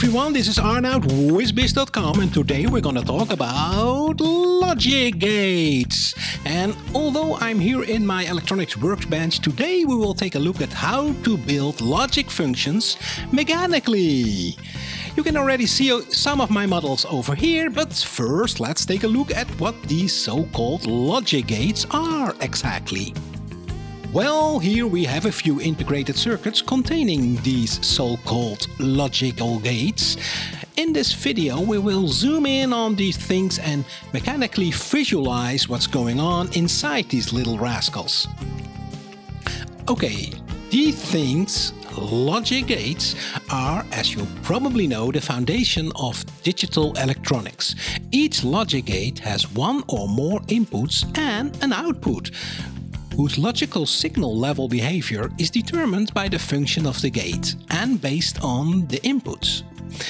everyone, this is Arnoud, WizBiz.com, and today we're gonna talk about logic gates. And although I'm here in my electronics workbench, today we will take a look at how to build logic functions mechanically. You can already see some of my models over here, but first let's take a look at what these so-called logic gates are exactly. Well, here we have a few integrated circuits containing these so-called logical gates. In this video we will zoom in on these things and mechanically visualize what's going on inside these little rascals. Okay, these things, logic gates, are, as you probably know, the foundation of digital electronics. Each logic gate has one or more inputs and an output, whose logical signal level behavior is determined by the function of the gate and based on the inputs.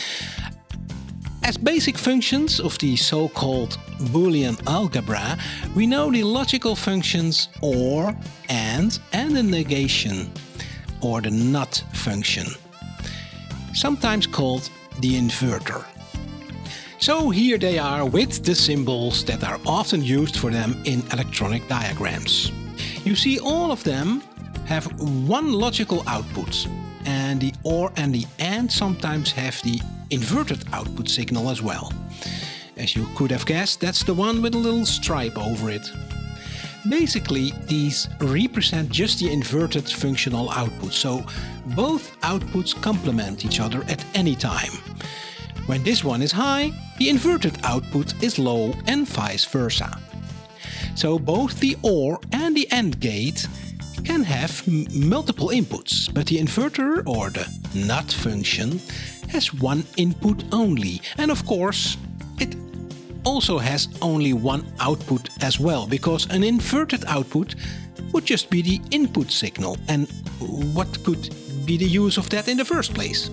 As basic functions of the so-called Boolean algebra, we know the logical functions OR, AND, and the negation, or the NOT function, sometimes called the inverter. So here they are with the symbols that are often used for them in electronic diagrams. You see, all of them have one logical output, and the OR and the AND sometimes have the inverted output signal as well. As you could have guessed, that's the one with a little stripe over it. Basically, these represent just the inverted functional output, so both outputs complement each other at any time. When this one is high, the inverted output is low and vice versa. So both the OR and the AND gate can have multiple inputs, but the inverter, or the NOT function, has one input only. And of course, it also has only one output as well, because an inverted output would just be the input signal. And what could be the use of that in the first place?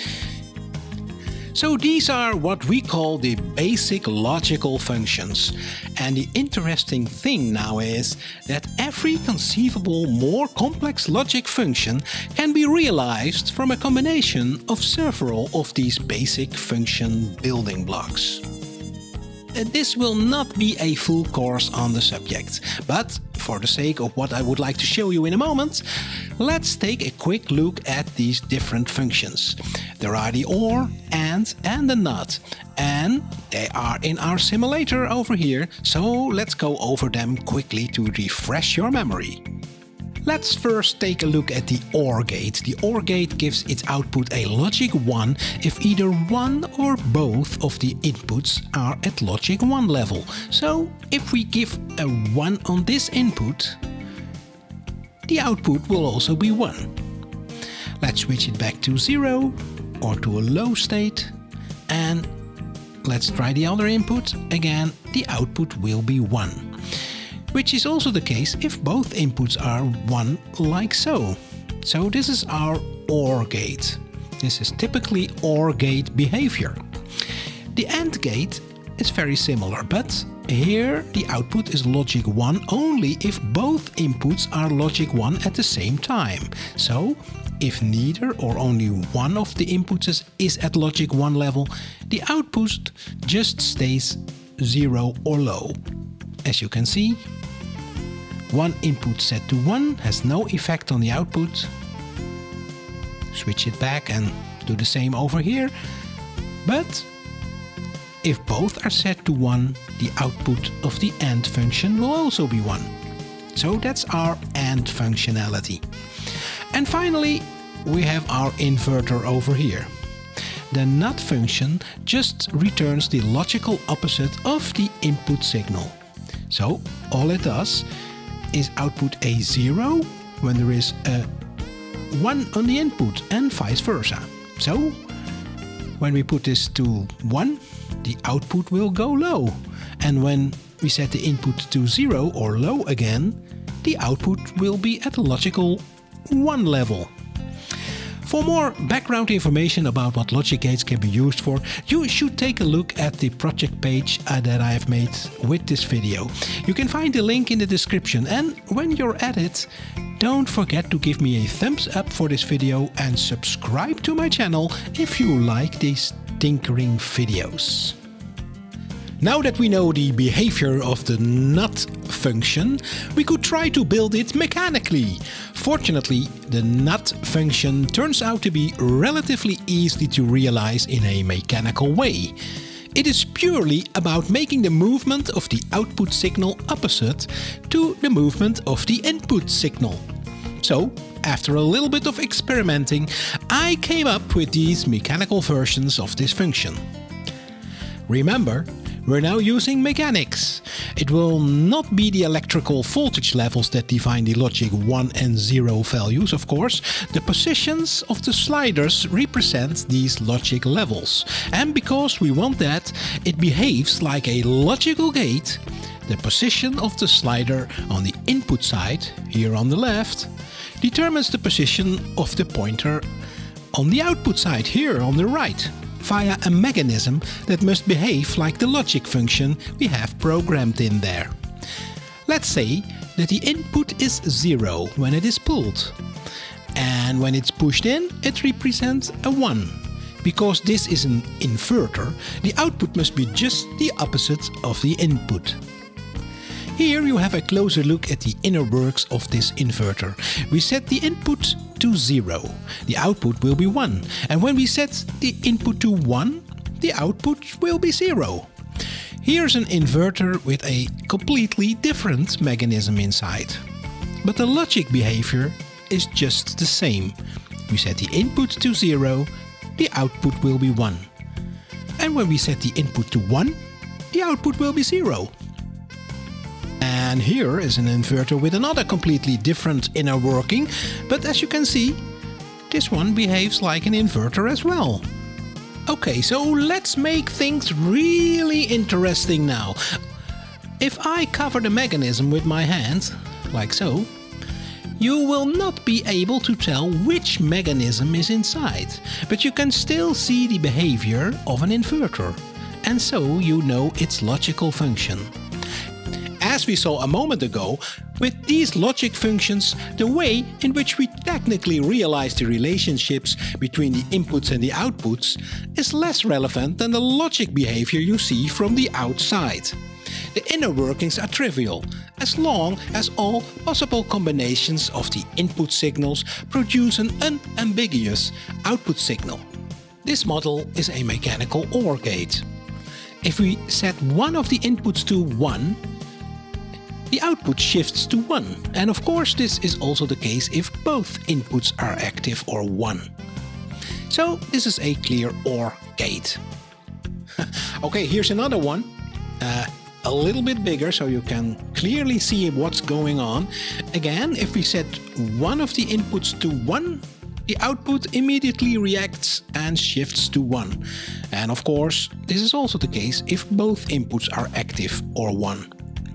So these are what we call the basic logical functions. And the interesting thing now is that every conceivable more complex logic function can be realized from a combination of several of these basic function building blocks. This will not be a full course on the subject, but for the sake of what I would like to show you in a moment, let's take a quick look at these different functions. There are the OR, AND, and the NOT, and they are in our simulator over here, so let's go over them quickly to refresh your memory. Let's first take a look at the OR gate. The OR gate gives its output a logic 1 if either one or both of the inputs are at logic 1 level. So if we give a 1 on this input, the output will also be 1. Let's switch it back to 0 or to a low state, and let's try the other input. Again, the output will be 1. Which is also the case if both inputs are 1, like so. So this is our OR gate. This is typically OR gate behavior. The AND gate is very similar, but here the output is logic 1 only if both inputs are logic 1 at the same time. So if neither or only one of the inputs is at logic 1 level, the output just stays 0 or low. As you can see, one input set to 1 has no effect on the output. Switch it back and do the same over here. But if both are set to 1, the output of the AND function will also be 1. So that's our AND functionality. And finally, we have our inverter over here. The NOT function just returns the logical opposite of the input signal. So all it does is output a 0 when there is a 1 on the input and vice versa. So when we put this to 1, the output will go low. And when we set the input to 0 or low again, the output will be at a logical 1 level. For more background information about what logic gates can be used for, you should take a look at the project page that I have made with this video. You can find the link in the description, and when you're at it, don't forget to give me a thumbs up for this video and subscribe to my channel if you like these tinkering videos. Now that we know the behavior of the NOT function, we could try to build it mechanically. Fortunately, the NOT function turns out to be relatively easy to realize in a mechanical way. It is purely about making the movement of the output signal opposite to the movement of the input signal. So, after a little bit of experimenting, I came up with these mechanical versions of this function. Remember, we're now using mechanics. It will not be the electrical voltage levels that define the logic 1 and 0 values, of course. The positions of the sliders represent these logic levels. And because we want that, it behaves like a logical gate. The position of the slider on the input side, here on the left, determines the position of the pointer on the output side, here on the right, via a mechanism that must behave like the logic function we have programmed in there. Let's say that the input is 0 when it is pulled, and when it's pushed in it represents a 1. Because this is an inverter, the output must be just the opposite of the input. Here you have a closer look at the inner works of this inverter. We set the input to 0, the output will be 1, and when we set the input to 1, the output will be 0. Here's an inverter with a completely different mechanism inside. But the logic behavior is just the same. We set the input to 0, the output will be 1. And when we set the input to 1, the output will be 0. And here is an inverter with another completely different inner working, but as you can see, this one behaves like an inverter as well. Okay, so let's make things really interesting now. If I cover the mechanism with my hand, like so, you will not be able to tell which mechanism is inside, but you can still see the behavior of an inverter, and so you know its logical function. As we saw a moment ago, with these logic functions, the way in which we technically realize the relationships between the inputs and the outputs is less relevant than the logic behavior you see from the outside. The inner workings are trivial, as long as all possible combinations of the input signals produce an unambiguous output signal. This model is a mechanical OR gate. If we set one of the inputs to 1, the output shifts to 1, and of course this is also the case if both inputs are active or 1. So this is a clear OR gate. Okay, here's another one, a little bit bigger so you can clearly see what's going on. Again, if we set one of the inputs to 1, the output immediately reacts and shifts to 1. And of course, this is also the case if both inputs are active or 1.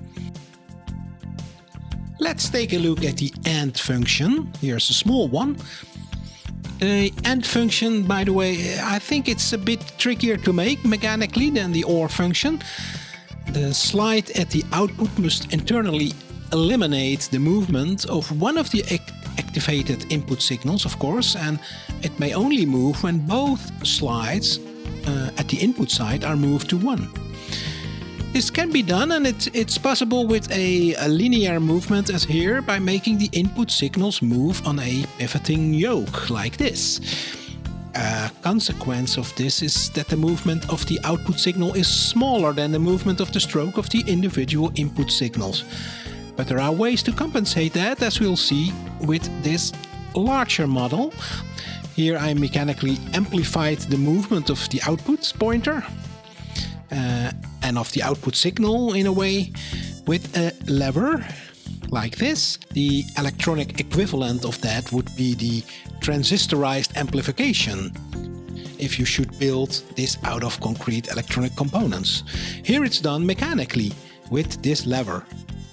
Let's take a look at the AND function. Here's a small one. The AND function, by the way, I think it's a bit trickier to make mechanically than the OR function. The slide at the output must internally eliminate the movement of one of the activated input signals, of course, and it may only move when both slides at the input side are moved to 1. This can be done, and it's possible with a linear movement as here, by making the input signals move on a pivoting yoke like this. A consequence of this is that the movement of the output signal is smaller than the movement of the stroke of the individual input signals. But there are ways to compensate that, as we'll see with this larger model. Here I mechanically amplified the movement of the output pointer and of the output signal in a way with a lever like this. The electronic equivalent of that would be the transistorized amplification, if you should build this out of concrete electronic components. Here it's done mechanically with this lever.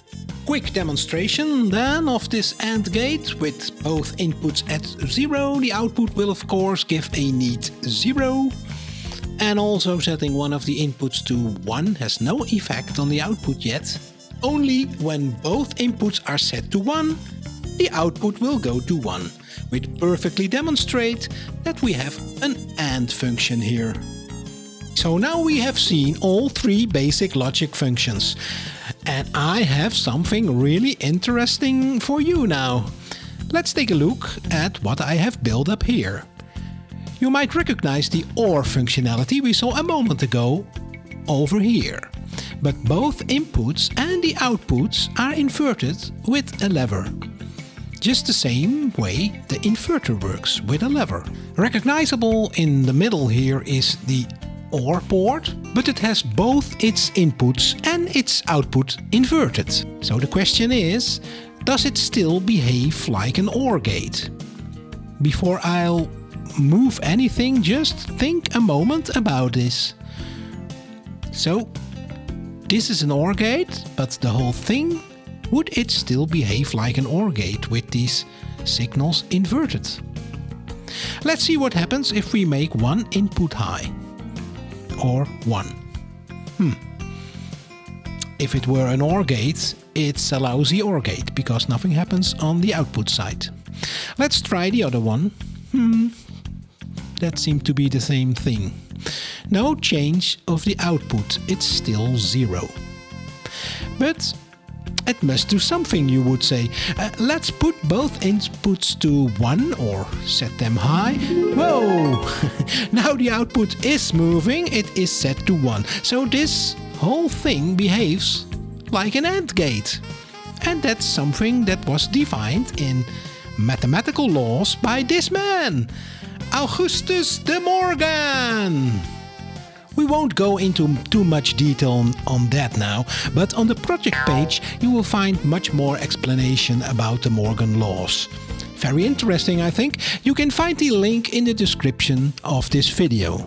Quick demonstration then of this AND gate. With both inputs at 0, the output will of course give a neat 0. And also setting one of the inputs to 1 has no effect on the output yet. Only when both inputs are set to 1, the output will go to 1, which perfectly demonstrate that we have an AND function here. So now we have seen all 3 basic logic functions. And I have something really interesting for you now. Let's take a look at what I have built up here. You might recognize the OR functionality we saw a moment ago over here. But both inputs and the outputs are inverted with a lever. Just the same way the inverter works with a lever. Recognizable in the middle here is the OR port, but it has both its inputs and its output inverted. So the question is, does it still behave like an OR gate? Before I'll move anything, just think a moment about this. So, this is an OR gate, but the whole thing, would it still behave like an OR gate with these signals inverted? Let's see what happens if we make one input high. Or 1. If it were an OR gate, it's a lousy OR gate, because nothing happens on the output side. Let's try the other one. That seemed to be the same thing. No change of the output, it's still 0. But it must do something, you would say. Let's put both inputs to 1 or set them high. Whoa! Now the output is moving, it is set to 1. So this whole thing behaves like an AND gate. And that's something that was defined in mathematical laws by this man, Augustus de Morgan. We won't go into too much detail on that now, but on the project page you will find much more explanation about the Morgan laws. Very interesting, I think. You can find the link in the description of this video.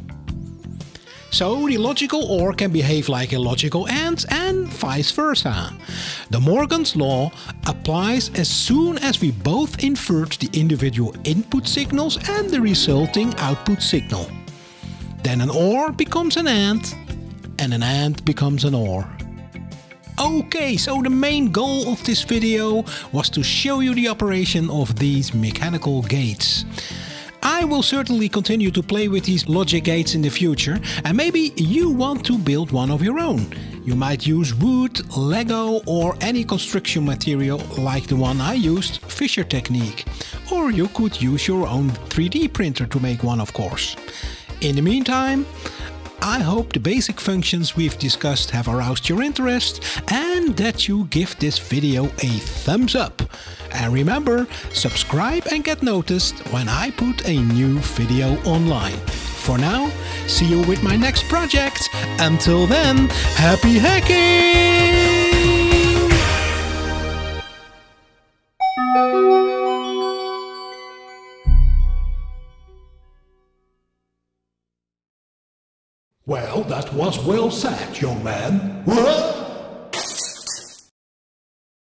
So the logical OR can behave like a logical AND and vice versa. The Morgan's law applies as soon as we both invert the individual input signals and the resulting output signal. Then an OR becomes an AND an AND becomes an OR. Okay, so the main goal of this video was to show you the operation of these mechanical gates. I will certainly continue to play with these logic gates in the future, and maybe you want to build one of your own. You might use wood, Lego or any construction material like the one I used, Fisher technique. Or you could use your own 3D printer to make one, of course. In the meantime, I hope the basic functions we've discussed have aroused your interest and that you give this video a thumbs up. And remember, subscribe and get noticed when I put a new video online. For now, see you with my next project. Until then, happy hacking! Well, that was well said, young man. What?